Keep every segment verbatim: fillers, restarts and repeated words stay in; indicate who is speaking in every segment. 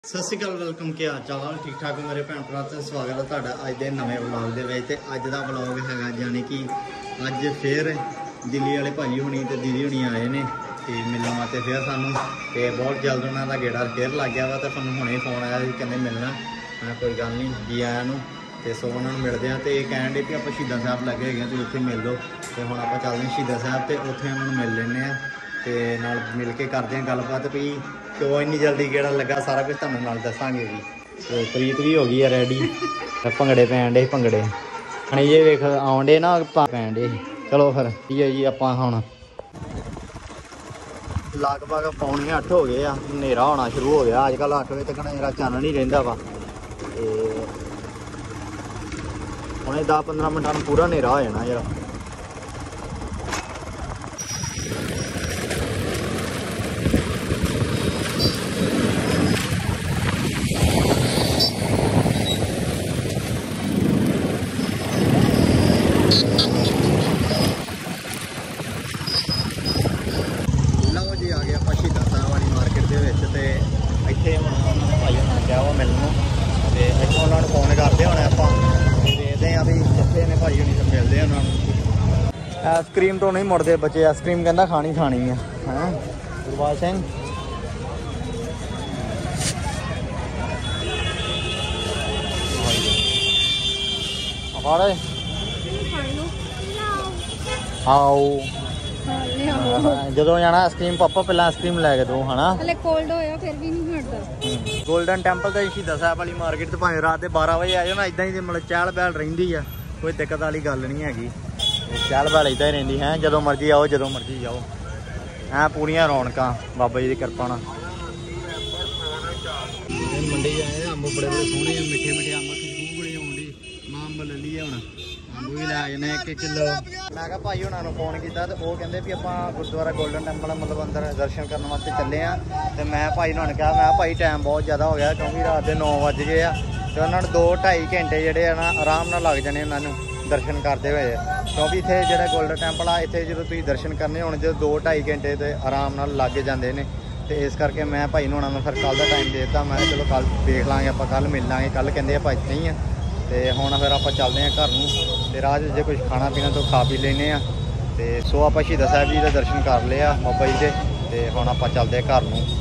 Speaker 1: सत श्री अकाल वेलकम क्या हाल चाल ठीक ठाक मेरे भैन भरा तो स्वागत है तुहाडा अज के नवे व्लॉग के अज का व्लॉग है यानी कि अज फिर दिल्ली वाले भाजी होनी तो दीदी होनी आए ने तो मिलने वास्ते फिर सानू तो बहुत जल्द उन्होंने गेड़ा फिर लग गया वा तो सानू हुणे फोन आया कि कहते मिलना मैं कोई गल नहीं जी आया नू तो सो उन्होंने मिलते हैं तो कहन डे भी आप शहीदा साहब लगे है तो उत्थे मिल लो तो हुण आप चलते हैं शहीदा साहब तो उत्थे उन्होंने मिल लेने तो नाल मिल के करते हैं गलबात भी क्यों इन्नी जल्दी गेड़ा लगा सारा कुछ तुहानू नाल दसांगे भी। तो प्रीत भी हो गई है रेडी भंगड़े पैन डे भंगड़े हूँ ये वेख आउन डे ना पैन डे चलो फिर ठीक है जी आप हुण लगभग पौने अठ हो गए हनेरा होना शुरू हो गया अजकल अठ बजे तक मेरा चानन ही रहिंदा वा हुणे दस पंद्रह मिनटां नूं पूरा हनेरा हो जाना यार। आइसक्रीम तो नहीं मुड़ते बच्चे आइसक्रीम कहना खानी खानी है हैं गुरबाज सिंह आओ जो जाना आइसक्रीम पापा पहले आइसक्रीम लैके दो है ना गोल्डन टैंपल तो शहीदा साहब वाली मार्केट तो भावें रात के बारह बजे आ जाओ ना इदा ही मतलब चहल पहल रही है कोई दिक्कत वाली गल नहीं हैगी चहल पहल इदा ही रही है जो मर्जी आओ जो मर्जी जाओ ऐ पूरियां रौनकां बाबा जी की कृपा नाल। मंडी जाए अंब बड़े बड़े सोहने मिठे मिठे अंब खुशबू बड़ी आउंदी मां अंब ले लीए हुण अंब भी लै जाने एक किलो मैं कहा भाई हुणां नूं फोन किया तो वो कहते भी आपां गुरुद्वारा गोल्डन टैंपल मतलब अंदर दर्शन करने वास्ते चले हैं तो मैं भाई हुणां नूं कहा मैं भाई टाइम बहुत ज़्यादा हो गया क्योंकि रात के नौ बज गए आ तो उन्होंने दो ढाई घंटे जोड़े ना आराम नाल लग जाने उन्होंने दर्शन करते हुए क्योंकि इतने जो गोल्डन टैंपल आ इतने जो तुम दर्शन करने होने जो दो ढाई घंटे तो आराम नाल लग जाते हैं तो इस करके मैं भाई होना मैं फिर कल का टाइम दे दिता मैं चलो कल देख लाँगे आप कल मिल लाँगे कल कहते हैं भाई नहीं है तो हुण फिर आप चलते हैं घर में तो राह जो कुछ खाना पीना तो खा पी लेने तो सो आप शहीदा साहब जी का दर्शन कर लिया बाबा जी के तो हुण आप चलते हैं घर में।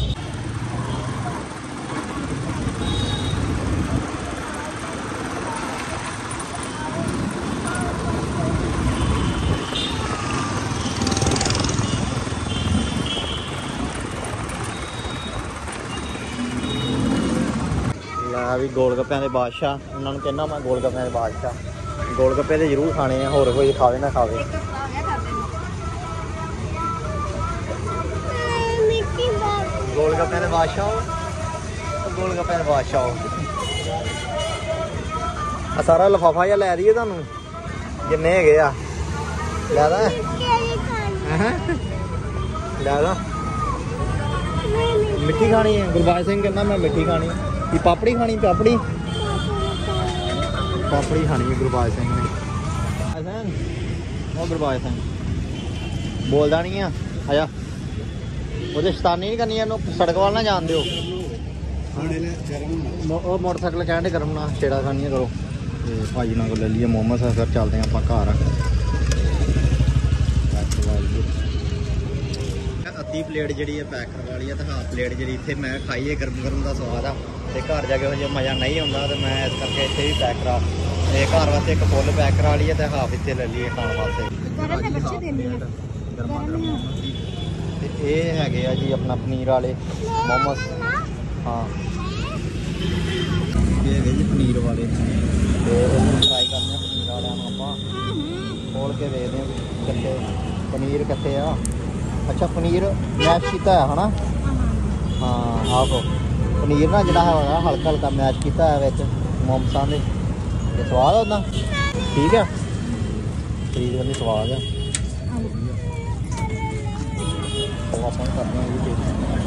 Speaker 1: भी गोलगप्पे के बादशाह उन्होंने कहना मैं गोलगप्पे के बादशाह गोलगप्पे तो जरूर खाने हैं होर कोई खावे ना खावे गोलगप्पे के बादशाह गोलगप्पे के बादशाह सारा लिफाफा जहा लै दीए तुहानू जिन्ने है लै दा लै दा मिट्ठी खानी है गुरबाज सिंह कहना मैं मिट्ठी खानी है कि पापड़ी खानी पापड़ी पापड़ी खानी है गुरबाज सिंह ने वो गुरबाज सिंह बोलता नहीं है आजा वो शैतानी नहीं करनी है सड़क वाल ना जान दो मोटरसाइकिल कहने गर्म ना छेड़ा खानी करो तो भाई ना को ले लीए मोमोस फिर चलते हैं आप घर अद्धी प्लेट जी पैक करवा ली है तो हाफ प्लेट जी इतने मैं खाई है गर्म गर्म का स्वाद आ तो घर जाके जो मज़ा नहीं आता तो मैं इस करके इतने भी पैक करा घर वास्ते एक फुल पैक करा ली है तो हाफ इतने ले लीए खाने वास्ते गर्मा गर्म ये है जी अपना पनीर वाले मोमोस हाँ ये है जी पनीर वाले तो ट्राई करने पनीर वाले आप खोल के देखते हैं कितने पनीर कितने आ अच्छा पनीर मैश किया है ना हाँ आहो पनीर ना जोड़ा है हल्का हल्का मैश किया है मोमसा के स्वाद उदा ठीक है पनीर वाली स्वाद है करते हैं जी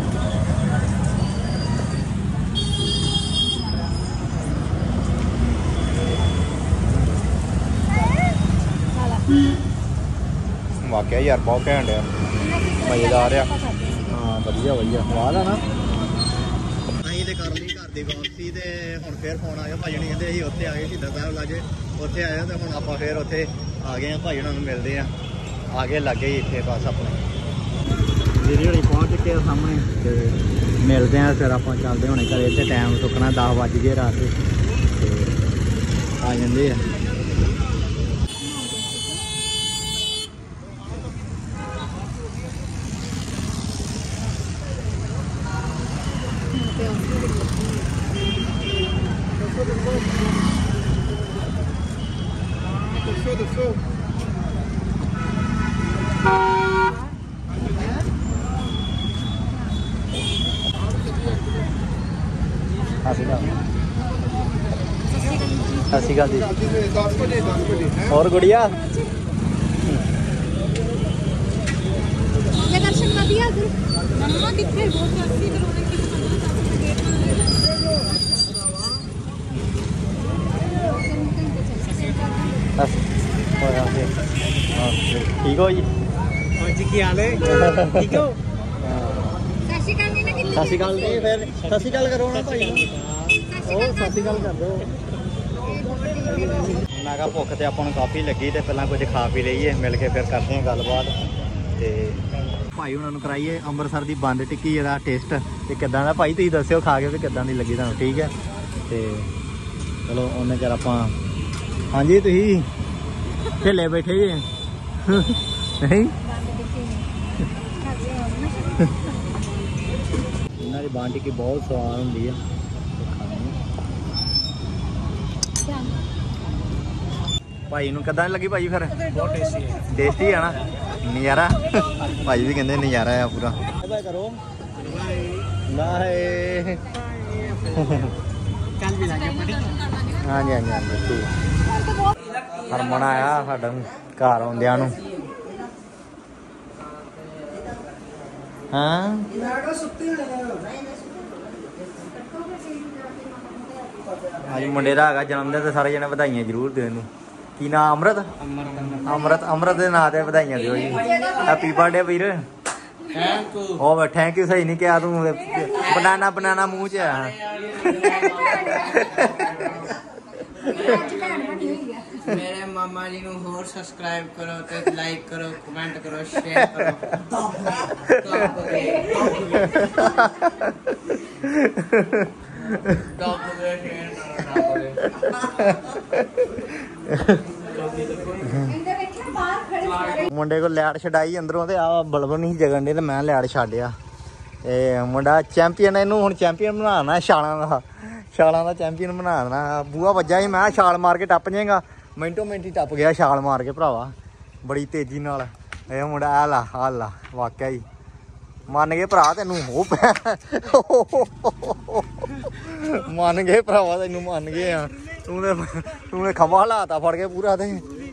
Speaker 1: वाकई यार बहुत घैंट है मज़ेदार आ हाँ वधिया वधिया स्वाद है ना। ਤੇ ਕਰ ਲਈ ਘਰ ਦੀ ਵਾਪਸੀ ਤੇ ਹੁਣ ਫੇਰ ਫੋਨ ਆ ਗਿਆ ਭਾਈ ਨੇ ਕਹਿੰਦੇ ਅਸੀਂ ਉੱਥੇ ਆ ਗਏ ਸ਼ਹੀਦਾਂ ਸਾਹਿਬ ਲਾਗੇ ਉੱਥੇ ਆਏ ਤੇ ਹੁਣ ਆਪਾਂ ਫੇਰ ਉੱਥੇ ਆ ਗਏ ਆ ਭਾਈ ਉਹਨਾਂ ਨੂੰ ਮਿਲਦੇ ਆ ਆ ਗਏ ਲੱਗੇ ਹੀ ਇੱਥੇ ਬਸ ਆਪਣੇ ਵੀਰੇ ਹੋਣੀ ਪਹੁੰਚ ਚੁੱਕੇ ਆ ਸਾਹਮਣੇ ਤੇ ਮਿਲਦੇ ਆ ਫਿਰ ਆਪਾਂ ਚੱਲਦੇ ਹੋਣੇ ਘਰੇ ਇੱਥੇ ਟਾਈਮ ਸੁੱਕਣਾ ਦਸ ਵੱਜ ਗਏ ਰਾਤ ਦੇ ਤੇ ਆ ਜਾਂਦੇ ਆ ਦੱਸੋ ਸਤਿ ਸ਼੍ਰੀ ਅਕਾਲ ਜੀ ਹੋਰ ਗੁੜੀਆ
Speaker 2: ਦਰਸ਼ਨ ਵਧੀਆ ਮੰਮਾ ਕਿੱਥੇ ਬਹੁਤ ਰਸਤੀ ਕਰੋਗੇ ਕਿ
Speaker 1: ਠੀਕ ਹੋ ਜੀ
Speaker 3: ਹਾਂਜੀ ਕੀ ਹਾਲ ਹੈ ਠੀਕ ਹੋ
Speaker 2: ਸਤਿ ਸ਼੍ਰੀ ਅਕਾਲ ਜੀ
Speaker 1: ਸਤਿ ਸ਼੍ਰੀ ਅਕਾਲ ਜੀ ਫਿਰ ਸਤਿ ਸ਼੍ਰੀ ਅਕਾਲ ਕਰੋ ਨਾ ਭਾਈ ਨੂੰ ਉਹ ਸਤਿ ਸ਼੍ਰੀ ਅਕਾਲ ਕਰ ਦਿਓ ਮੈਂ ਕਿਹਾ ਭੁੱਖ ਤੇ ਆਪਾਂ ਨੂੰ ਕਾਫੀ ਲੱਗੀ ਤੇ ਪਹਿਲਾਂ ਕੁਝ ਖਾ ਪੀ ਲਈਏ ਮਿਲ ਕੇ ਫਿਰ ਕਰਦੇ ਹਾਂ ਗੱਲਬਾਤ ਤੇ ਭਾਈ ਉਹਨਾਂ ਨੂੰ ਕਰਾਈਏ ਅੰਮ੍ਰਿਤਸਰ ਦੀ ਬੰਦ ਟਿੱਕੀ ਇਹਦਾ ਟੇਸਟ ਤੇ ਕਿੱਦਾਂ ਦਾ ਭਾਈ ਤੁਸੀਂ ਦੱਸਿਓ ਖਾ ਕੇ ਵੀ ਕਿੱਦਾਂ ਦੀ ਲੱਗੀ ਤੁਹਾਨੂੰ ਠੀਕ ਹੈ ਤੇ ਚਲੋ ਉਹਨੇ ਚਿਰ ਆਪਾਂ ਹਾਂਜੀ ਤੁਸੀਂ ਢਿੱਲੇ ਬੈਠੇ ਜੀ ਨਹੀਂ ਇਹਨਾਂ ਦੀ ਬੰਦ ਟਿੱਕੀ ਬਹੁਤ ਸਵਾਦ ਹੁੰਦੀ ਆ ਭਾਈ ਨੂੰ ਕਿੱਦਾਂ ਲੱਗੀ ਭਾਈ ਫਿਰ
Speaker 3: ਬਹੁਤ ਟੇਸਟੀ ਹੈ
Speaker 1: ਟੇਸਟੀ ਆ ਨਾ ਨਜ਼ਾਰਾ ਭਾਈ ਵੀ ਕਹਿੰਦੇ ਨਜ਼ਾਰਾ ਆ ਪੂਰਾ ਕਰੋ ਬਾਏ
Speaker 3: ਕੱਲ ਵੀ ਲੱਗੇ ਪੜੀ
Speaker 1: ਹਾਂਜੀ ਹਾਂਜੀ ਹਾਂਜੀ ਠੀਕ ਹਰਮਨ ਆਇਆ ਸਾਡਾ ਘਰ ਆਉਂਦਿਆਂ ਨੂੰ ਹਾਂ ਅੱਜ ਮੁੰਡੇ ਦਾ ਹੈਗਾ ਜਨਮ ਦਿਨ ਤੇ ਸਾਰੇ ਜਣੇ ਵਧਾਈਆਂ ਜ਼ਰੂਰ ਦੇਣ ਨੂੰ ਕੀ ਨਾਂ ਅਮਰਤ ਅਮਰਤ ਅਮਰਤ ਦੇ ਨਾਂ ਤੇ ਵਧਾਈਆਂ ਦਿਓ ਜੀ ਹੈਪੀ ਬਰਥਡੇ ਵੀਰ
Speaker 3: ਥੈਂਕ ਯੂ
Speaker 1: ਉਹ ਥੈਂਕ ਯੂ ਸਹੀ ਨਹੀਂ ਕਿਹਾ ਤੂੰ ਬਨਾਨਾ ਬਨਾਨਾ ਮੂੰਹ ਚ ਆ
Speaker 3: ਮੇਰੇ ਮਾਮਾ ਜੀ ਨੂੰ ਹੋਰ ਸਬਸਕ੍ਰਾਈਬ ਕਰੋ ਤੇ ਲਾਈਕ ਕਰੋ ਕਮੈਂਟ ਕਰੋ ਸ਼ੇਅਰ ਕਰੋ
Speaker 1: ਮੁੰਡੇ ਕੋਲ ਲੈਟ ਛਡਾਈ ਅੰਦਰੋਂ ਤੇ ਆ ਬਲਬ ਨਹੀਂ ਜਗਣ ਦੇ ਤੇ ਮੈਂ ਲੈਟ ਛੱਡਿਆ ਤੇ ਮੁੰਡਾ ਚੈਂਪੀਅਨ ਇਹਨੂੰ ਹੁਣ ਚੈਂਪੀਅਨ ਬਣਾਉਣਾ ਛਾਲਾਂ ਦਾ ਛਾਲਾਂ ਦਾ ਚੈਂਪੀਅਨ ਬਣਾਉਣਾ ਬੂਹਾ ਵੱਜਾ ਸੀ ਮੈਂ ਛਾਲ ਮਾਰ ਕੇ ਟੱਪ ਜਾਏਗਾ ਮਿੰਟੋ ਮਿੰਟ ਹੀ ਟੱਪ ਗਿਆ ਛਾਲ ਮਾਰ ਕੇ ਭਰਾਵਾ ਬੜੀ ਤੇਜ਼ੀ ਨਾਲ ਇਹ ਮੁੰਡਾ ਆ ਲਾ ਆ ਲਾ ਵਾਕਿਆ ਹੀ ਮੰਨ ਗਏ ਭਰਾ ਤੈਨੂੰ ਉਹ ਮੰਨ ਗਏ ਭਰਾਵਾ ਤੈਨੂੰ ਮੰਨ ਗਏ ਆ ਤੂੰ ਤੇ ਤੂੰ ਨੇ ਖਮਾ ਹਲਾਤਾ ਫੜ ਕੇ ਪੂਰਾ ਤੇ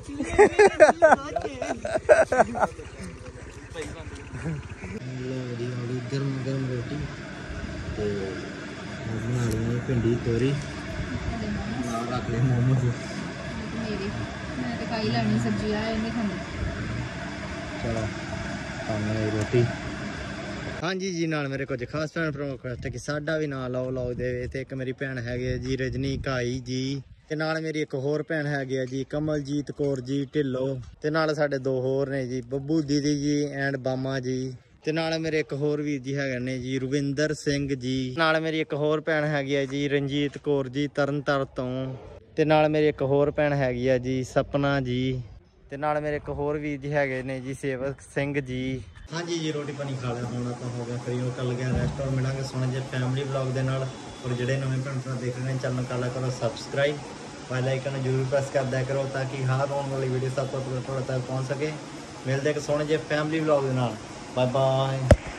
Speaker 1: ਗਰਮ ਗਰਮ ਰੋਟੀ ਤੇ ਬਣਾ ਲਈ ਭਿੰਡੀ ਤੋਰੀ ਨਾਲ ਰੱਖ ਲਏ ਮੋਮੋਸ
Speaker 2: ਮੇਰੀ ਮੈਂ ਤਾਂ ਖਾਈ ਲੈਣੀ ਸਬਜ਼ੀ ਆ ਇਹ ਨਹੀਂ ਖਾਂਦੀ
Speaker 1: ਚਲੋ ਖਾਣੇ ਰੋਟੀ ਹਾਂਜੀ ਜੀ ਨਾਲ ਮੇਰੇ ਕੁਝ ਖਾਸ ਭੈਣ ਭਰਾ ਰਿਕੁਐਸਟ ਕਿ ਸਾਡਾ ਵੀ ਨਾਂ ਲਾਓ ਲਾਓ ਦੇ ਤੇ ਇੱਕ ਮੇਰੀ ਭੈਣ ਹੈਗੇ ਜੀ ਰਜਨੀ ਕਾਈ ਜੀ ਤੇ ਨਾਲ ਮੇਰੀ ਇੱਕ ਹੋਰ ਭੈਣ ਹੈਗੀ ਆ ਜੀ ਕਮਲਜੀਤ ਕੌਰ ਜੀ ਢਿੱਲੋਂ ਤੇ ਨਾਲ ਸਾਡੇ ਦੋ ਹੋਰ ਨੇ ਜੀ ਬੱਬੂ ਦੀਦੀ ਜੀ ਐਂਡ ਬਾਮਾ ਜੀ ਤੇ ਨਾਲ ਮੇਰੇ ਇੱਕ ਹੋਰ ਵੀਰ ਜੀ ਹੈਗੇ ਨੇ ਜੀ ਰਵਿੰਦਰ ਸਿੰਘ ਜੀ ਨਾਲ ਮੇਰੀ ਇੱਕ ਹੋਰ ਭੈਣ ਹੈਗੀ ਆ ਜੀ ਰਣਜੀਤ ਕੌਰ ਜੀ ਤਰਨਤਾਰਨ ਤੋਂ ਤੇ ਨਾਲ ਮੇਰੀ ਇੱਕ ਹੋਰ ਭੈਣ ਹੈਗੀ ਆ ਜੀ ਸਪਨਾ ਜੀ ਤੇ ਨਾਲ ਮੇਰੇ ਇੱਕ ਹੋਰ ਵੀਰ ਜੀ ਹੈਗੇ ਨੇ ਜੀ ਸੇਵਕ ਸਿੰਘ ਜੀ ਹਾਂਜੀ ਜੀ ਰੋਟੀ ਪਾਣੀ ਖਾ ਲਿਆ ਹੁਣ ਆਪਾਂ ਹੋ ਗਿਆ ਫਰੀ ਉਹ ਕੱਲ ਗਿਆ ਰੈਸਟੋਰੈਂਟ ਮਿਲਾਂਗੇ ਸੋਹਣੇ ਜਿਹੇ ਫੈਮਿਲੀ ਵਲੌਗ ਦੇ ਨਾਲ ਔਰ ਜਿਹੜੇ ਨਵੇਂ ਭੈਣ ਭਰਾ ਦੇਖ ਰਹੇ ਨੇ ਚੈਨਲ ਕਰ ਲਿਆ ਕਰੋ ਸਬਸਕ੍ਰਾਈਬ ਬੈਲ ਆਈਕਨ ਜ਼ਰੂਰ ਪ੍ਰੈਸ ਕਰ ਦਿਆ ਕਰੋ ਤਾਂ ਕਿ ਹਰ ਆਉਣ ਵਾਲੀ ਵੀਡੀਓ ਸਭ ਤੋਂ ਪਹਿਲਾਂ ਤੁਹਾਡੇ ਤੱਕ ਪਹੁੰਚ ਸਕੇ ਮਿਲਦੇ ਇੱਕ ਸੋਹਣੇ ਜਿਹੇ ਫੈਮਿਲੀ ਵਲੌਗ ਦੇ ਨਾਲ ਬਾਏ ਬਾਏ